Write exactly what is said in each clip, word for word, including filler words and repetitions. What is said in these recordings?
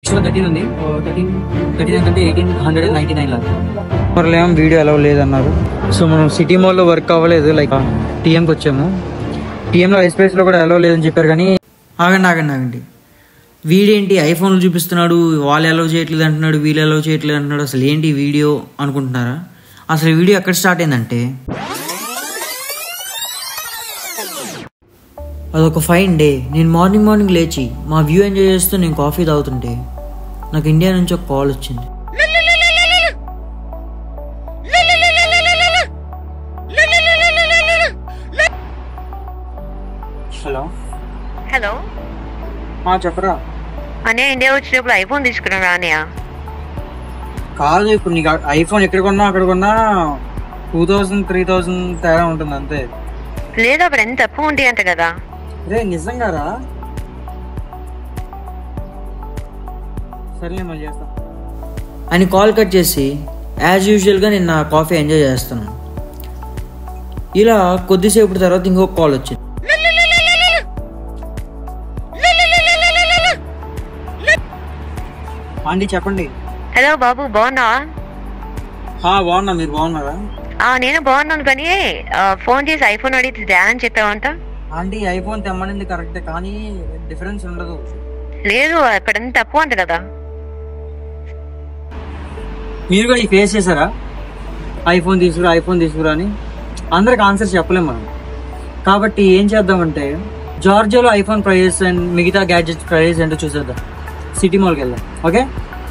Next thirteen ఉంది, thirteen thirteen ఏంటంటే eighteen hundred and ninety nine లాగా. మరి ఏమో వీడియో అలౌ లేదన్నారు. సో మనం సిటీ మాల్లో వర్క్ అవ్వలేదు, లైక్ టీఎంకి వచ్చాము. టీఎంలో ఐస్పేస్లో కూడా అలౌ లేదని చెప్పారు. కానీ ఆగండి ఆగండి ఆగండి వీడేంటి ఐఫోన్లు చూపిస్తున్నాడు, వాళ్ళు అలౌ చేయట్లేదు అంటున్నాడు, వీళ్ళు అలౌ చేయట్లేదు అంటున్నాడు. అసలు ఏంటి వీడియో అనుకుంటున్నారా? అసలు వీడియో ఎక్కడ స్టార్ట్ అయిందంటే, అదొక ఫైన్ డే. నేను మార్నింగ్ మార్నింగ్ లేచి మా వ్యూ ఎంజాయ్ చేస్తూ నేను కాఫీ తాగుతుంటే నాకు ఇండియా నుంచి ఒక కాల్ వచ్చింది. హలో హలో చెప్పరా అనే ఇండియా వచ్చినప్పుడు ఐఫోన్ తీసుకున్నారా అన్నయ్య? కాదు, ఇప్పుడు నీకు ఐఫోన్ ఎక్కడ కొన్నా అక్కడ కొన్నా టూ థౌసండ్ త్రీ థౌసండ్ తేడా ఉంటుంది అంతే. లేదా అప్పుడు ఎంత తక్కువ ఉంటాయి అంట కదా. రే నిజంగారా? సర్లే మళ్ళీ చేస్తా అని కాల్ కట్ చేసి యాజ్ యూజువల్గా నేను నా కాఫీ ఎంజాయ్ చేస్తున్నాను. ఇలా కొద్దిసేపు తర్వాత ఇంకొక కాల్ వచ్చింది. ఆంటీ చెప్పండి. హలో బాబు, బాగున్నావా? బాగున్నా, మీరు బాగున్నారా? నేను బాగున్నాను, కానీ ఫోన్ చేసి ఐఫోన్ అడిగితే ధ్యానం చెప్పావంట. ఆంటీ ఐఫోన్ తెమ్మనింది కరెక్టే, కానీ డిఫరెన్స్ ఉండదు. లేదు, అక్కడ ఎంత తక్కువ అంట కదా. మీరు కూడా ఈ ఫేస్ చేశారా? ఐఫోన్ తీసుకురా ఐఫోన్ తీసుకురా అని అందరికి ఆన్సర్ చెప్పలేము మనం. కాబట్టి ఏం చేద్దామంటే జార్జియాలో ఐఫోన్ ప్రైజెస్ అండ్ మిగతా గ్యాడ్జెట్స్ ప్రైజెస్ ఏంటో చూసేద్దాం. సిటీ మాల్కి వెళ్దాం. ఓకే,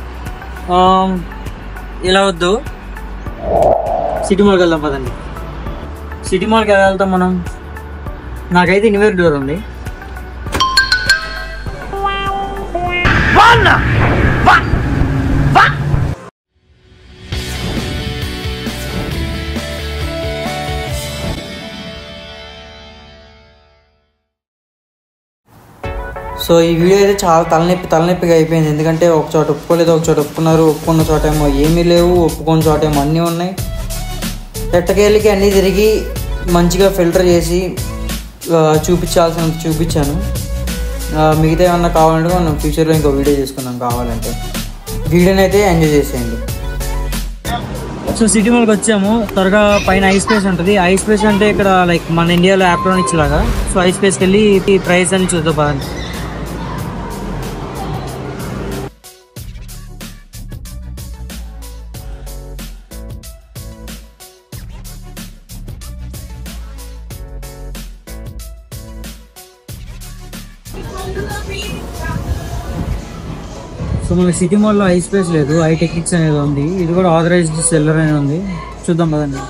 ఇలా వద్దు, సిటీ మాల్కి వెళ్దాం పదండి. సిటీ మాల్కి ఎలా వెళ్తాం మనం? నాకైతే ఇన్వేర్ డోర్ ఉంది. సో ఈ వీడియో అయితే చాలా తలనొప్పి తలనొప్పిగా అయిపోయింది. ఎందుకంటే ఒక చోట ఒప్పుకోలేదు, ఒక చోట ఒప్పుకున్నారు, ఒప్పుకున్న చోట ఏమో ఏమీ లేవు, ఒప్పుకున్న చోట ఏమో అన్నీ ఉన్నాయి. ఎట్టకేళ్ళకి అన్నీ తిరిగి మంచిగా ఫిల్టర్ చేసి చూపించాల్సినంత చూపించాను. మిగతా ఏమన్నా కావాలంటే మనం ఫ్యూచర్లో ఇంకో వీడియో చేసుకుందాం కావాలంటే. వీడియోని అయితే ఎంజాయ్ చేసేయండి. సో సిటీ మాల్కి వచ్చాము. త్వరగా పైన ఐ స్పేస్ ఉంటుంది. ఐ స్పేస్ అంటే ఇక్కడ లైక్ మన ఇండియాలో ఎలక్ట్రానిక్స్ లాగా. సో ఐ స్పేస్కి వెళ్ళి ఈ ప్రైస్ అని చూద్దాం పదండి. సో మనకి సిటీ మాల్లో ఐ స్పేస్ లేదు, ఐ టెక్నిక్స్ అనేది ఉంది. ఇది కూడా ఆథరైజ్డ్ సెల్లర్ అనేది ఉంది. చూద్దాం కదండి.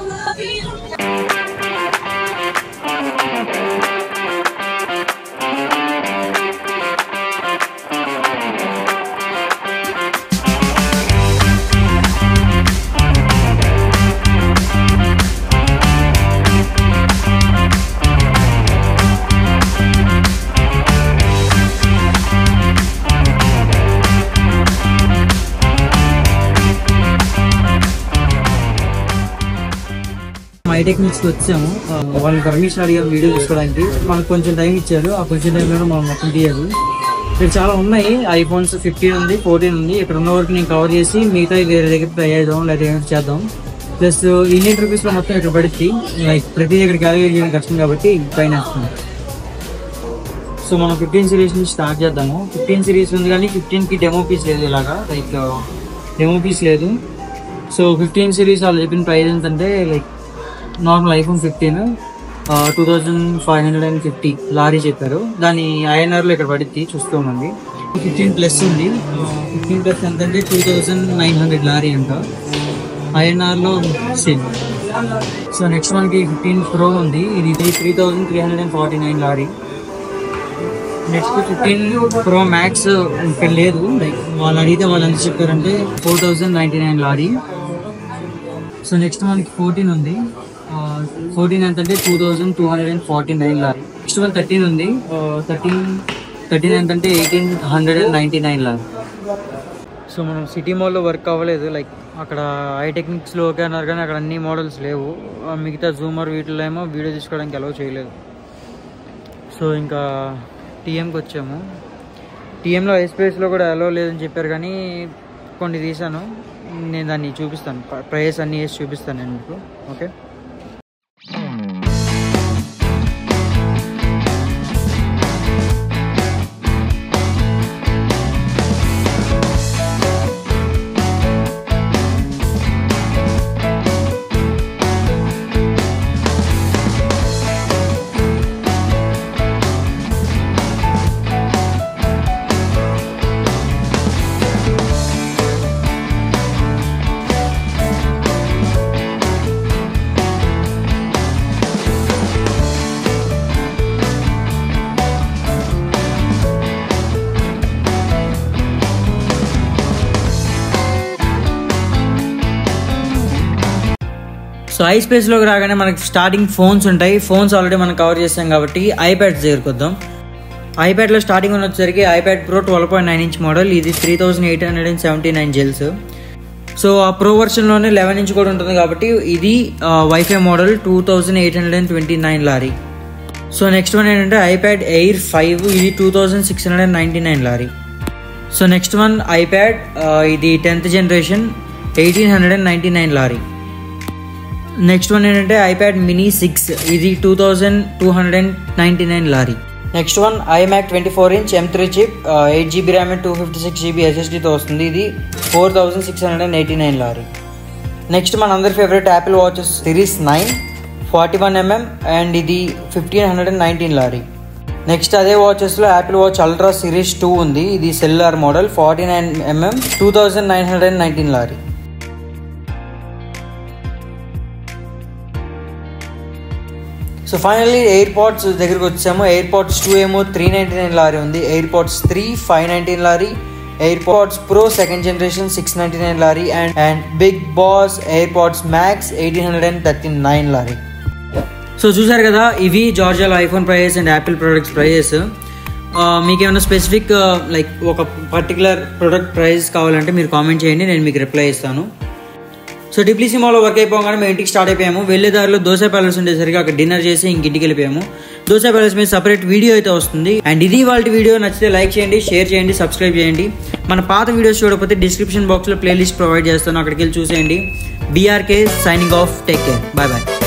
ఐ టెక్నిక్స్కి వచ్చాము. వాళ్ళు పర్మిషన్ అడిగారు వీడియో తీసుకోవడానికి. మనకు కొంచెం టైం ఇచ్చారు. ఆ కొంచెం టైంలో మనం మొత్తం తీయాలి. ఇక్కడ చాలా ఉన్నాయి. ఐఫోన్స్ ఫిఫ్టీన్ ఉంది, ఫోర్టీన్ ఉంది. ఇక్కడ ఉన్న వరకు నేను కవర్ చేసి మిగతా వేరే దగ్గర ట్రై చేద్దాం, లేదా ఏమైనా చేద్దాం. ప్లస్ ఇండియన్ రూపీస్లో మొత్తం ఇక్కడ పడితే లైక్ ప్రతి దగ్గర క్యాలిక్యులేట్ చేయడం కష్టం కాబట్టి పైన వేస్తున్నాం. సో మనం ఫిఫ్టీన్ సిరీస్ నుంచి స్టార్ట్ చేద్దాము. ఫిఫ్టీన్ సిరీస్ ఉంది కానీ ఫిఫ్టీన్కి డెమో పీస్ లేదు. ఇలాగా లైక్ డెమో పీస్ లేదు. సో ఫిఫ్టీన్ సిరీస్ వాళ్ళు చెప్పిన ప్రైస్ ఏంటంటే like normal iPhone fifteen two thousand five hundred and fifty lari చెప్పారు. దాని ఐఎన్ఆర్లో ఇక్కడ పడిద్ది చూస్తూ ఉంది. ఫిఫ్టీన్ ప్లస్ ఉంది. ఫిఫ్టీన్ ప్లస్ ఎంతంటే two thousand nine hundred lari అంట. ఐఎన్ఆర్లో సేమ్. సో నెక్స్ట్ మనకి ఫిఫ్టీన్ ప్రో ఉంది. ఇది three thousand three hundred and forty nine lari. Next fifteen pro max ఇక్కడ లేదు. లైక్ వాళ్ళు అడిగితే వాళ్ళు ఎంత చెప్పారంటే four thousand ninety nine lari. So next మనకి ఫోర్టీన్ ఉంది. ఫోర్టీన్ ఎంతంటే two thousand two hundred and forty nine lari. Next one thirteen ఉంది. థర్టీన్ థర్టీన్ ఎంతంటే eighteen hundred and ninety nine lari. So మనం సిటీ మాల్లో వర్క్ అవ్వలేదు. Like అక్కడ ఐ టెక్నిక్స్లో ఓకే అన్నారు కానీ అక్కడ అన్ని మోడల్స్ లేవు. మిగతా జూమర్ వీటిలో ఏమో వీడియో తీసుకోవడానికి అలౌ చేయలేదు. సో ఇంకా టీఎంకి వచ్చాము. టీఎంలో ఐ స్పేస్లో కూడా అలో లేదని చెప్పారు, కానీ కొన్ని తీసాను. నేను దాన్ని చూపిస్తాను, ప్రైస్ అన్నీ వేసి చూపిస్తాను నేను మీకు. ఓకే, సో ఐ స్పేస్లోకి రాగానే మనకి స్టార్టింగ్ ఫోన్స్ ఉంటాయి. ఫోన్స్ ఆల్రెడీ మనం కవర్ చేసాం కాబట్టి ఐప్యాడ్స్ దగ్గరికి వద్దాం. ఐప్యాడ్లో స్టార్టింగ్ ఉన్న వచ్చేసరికి iPad pro twelve point nine inch model. ఇది three thousand eight hundred and seventy nine జెల్స్. సో ఆ ప్రో వర్షన్లోనే లెవెన్ ఇంచ్ కూడా ఉంటుంది కాబట్టి ఇది WiFi model two thousand eight hundred and twenty nine lari. So next one ఏంటంటే iPad Air five. ఇది two thousand six hundred and ninety nine lari. So next one iPad, ఇది tenth generation eighteen hundred and ninety nine lari. Next one ఏంటంటే iPad mini six. ఇది two thousand two hundred and ninety nine lari. Next one iMac twenty four inch M three chip, eight GB RAM and two fifty six GB ఎస్ఎస్డీతో వస్తుంది. ఇది four thousand six hundred and eighty nine lari. Next మన అందరి favourite Apple watches series nine forty one mm and ఇది fifteen hundred and nineteen lari. Next అదే వాచెస్లో Apple Watch Ultra series two ఉంది. ఇది cellular model forty nine mm two thousand nine hundred and nineteen lari. So finally AirPods దగ్గరికి వచ్చాము. AirPods two ఏమో three ninety nine lari ఉంది. AirPods three five nineteen lari. AirPods pro second generation six ninety nine lari and and big boss AirPods max eighteen hundred and thirty nine lari. So చూసారు కదా, ఇవి జార్జియాలో iPhone prices and Apple products prices. మీకు ఏమైనా specific like ఒక particular product price కావాలంటే మీరు comment చేయండి, నేను మీకు రిప్లై ఇస్తాను. సో డిప్లీ సినిమాలో వర్క్ అయిపోగానే మేము ఇంటికి స్టార్ట్ అయిపోయాము. వెళ్ళే దారిలో దోశ ప్యాలెస్ ఉండేసరికి అక్కడ డిన్నర్ చేసి ఇంక ఇంటికి వెళ్ళిపోయాము. దోశ ప్యాలెస్ మీద సపరేట్ వీడియో అయితే వస్తుంది. అండ్ ఇది వాళ్ళ వీడియో నచ్చితే లైక్ చేయండి, షేర్ చేయండి, సబ్స్క్రైబ్ చేయండి. మన పాత వీడియోస్ చూడకపోతే డిస్క్రిప్షన్ బాక్స్లో ప్లేలిస్ట్ ప్రొవైడ్ చేస్తాను, అక్కడికి వెళ్ళి చూసేయండి. BRK signing off, take care, bye bye.